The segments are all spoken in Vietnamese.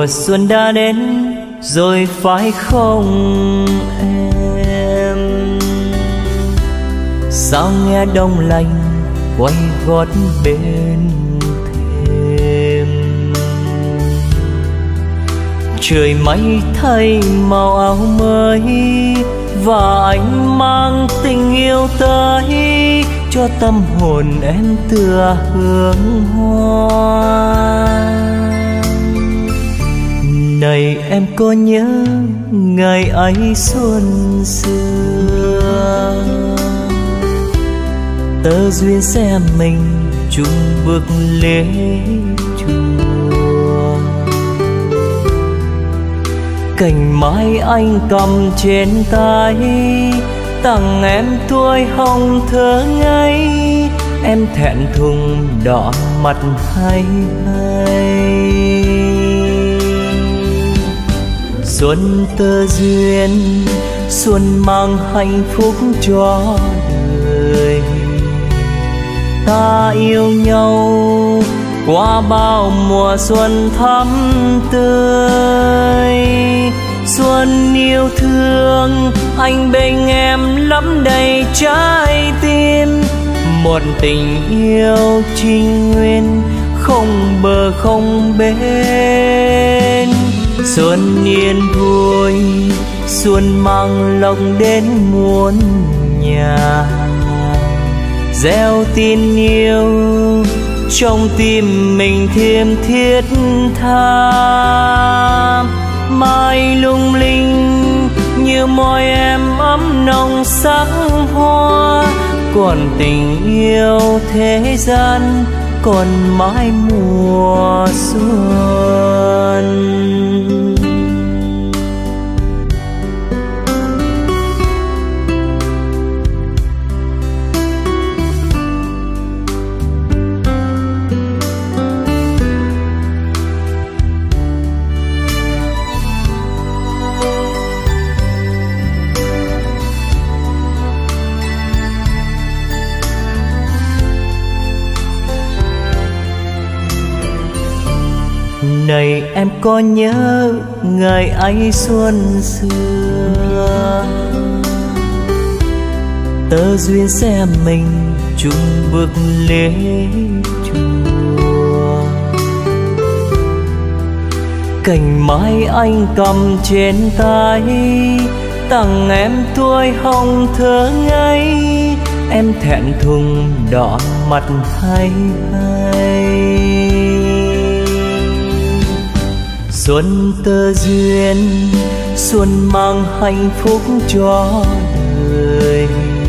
Mùa xuân đã đến rồi phải không em? Sao nghe đông lạnh quay gót bên thềm? Trời mây thay màu áo mới và anh mang tình yêu tới cho tâm hồn em tựa hương hoa. Này em có nhớ ngày ấy xuân xưa, tơ duyên xe mình chung bước lễ chùa. Cành mai anh cầm trên tay tặng em tuổi hồng thơ ngây. Em thẹn thùng đỏ mặt hay hay. Xuân tơ duyên, xuân mang hạnh phúc cho đời. Ta yêu nhau qua bao mùa xuân thắm tươi. Xuân yêu thương anh bên em lắm đầy trái tim. Một tình yêu trinh nguyên không bờ không bến. Xuân yên vui, xuân mang lộc đến muôn nhà. Gieo tin yêu trong tim mình thêm thiết tha. Mai lung linh như môi em ấm nồng sắc hoa. Còn tình yêu thế gian còn mãi mùa xuân. Này em có nhớ ngày ấy xuân xưa, tơ duyên xe mình chung bước lễ chùa. Cành mai anh cầm trên tay tặng em tuổi hồng thơ ngây. Em thẹn thùng đỏ mặt hay hay. Xuân tơ duyên, xuân mang hạnh phúc cho đời.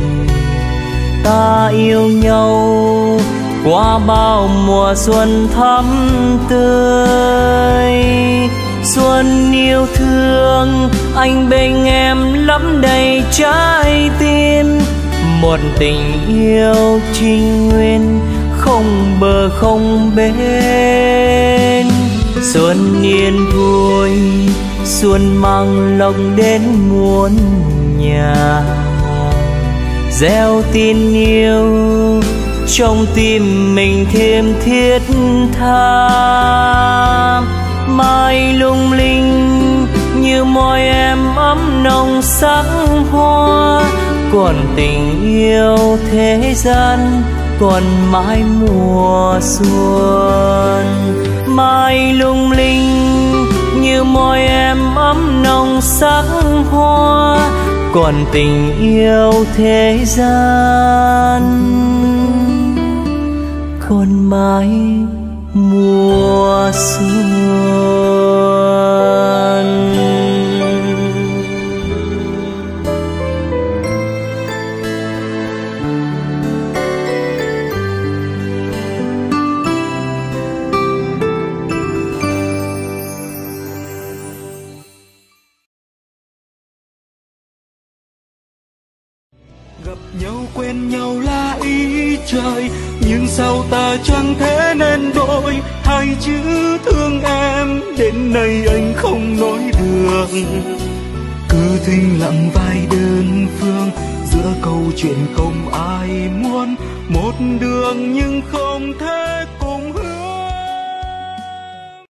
Ta yêu nhau qua bao mùa xuân thắm tươi. Xuân yêu thương anh bên em lắm đầy trái tim. Một tình yêu trinh nguyên không bờ không bến. Xuân yên vui, xuân mang lộc đến muôn nhà. Gieo tin yêu trong tim mình thêm thiết tha. Mai lung linh như môi em ấm nồng sắc hoa. Còn tình yêu thế gian còn mãi mùa xuân. Mai lung linh như môi em ấm nồng sắc hoa. Còn tình yêu thế gian còn mãi mùa xuân. Gặp nhau quen nhau là ý trời, nhưng sao ta chẳng thể nên đôi. Hai chữ thương em đến nay anh không nói được. Cứ thinh lặng vai đơn phương, giữa câu chuyện không ai muốn. Một đường nhưng không thể